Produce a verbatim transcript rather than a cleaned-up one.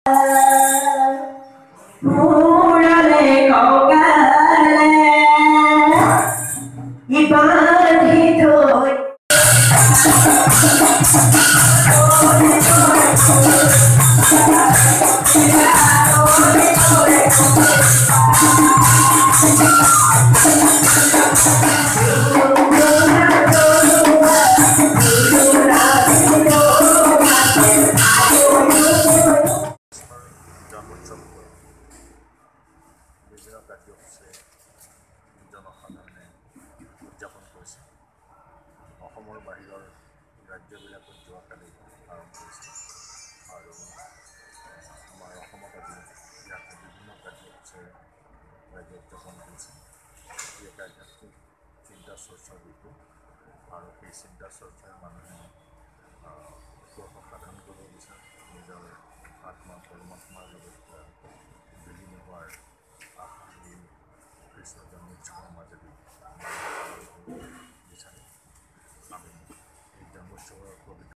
বিভিন্ন কাৰ্যসূচীৰে জনসাধাৰণে উদযাপন কৰিছে। অসমৰ বাহিৰৰ ৰাজ্যবিলাকত যোৱাকালি আৰম্ভ কৰিছে আৰু আমাৰ অসমত আজি ইয়াত বিভিন্ন কাৰ্যসূচীৰে ৰাজ্য উদযাপন কৰিছে। এই এক আধ্যাত্মিক চিন্তা চৰ্চাৰ বিষয় আৰু সেই চিন্তা চৰ্চাৰ মানুহে উৎকৰ্ষ সাধন কৰিব বিচাৰে, নিজৰ আত্মা পৰমাত্মাৰ লগত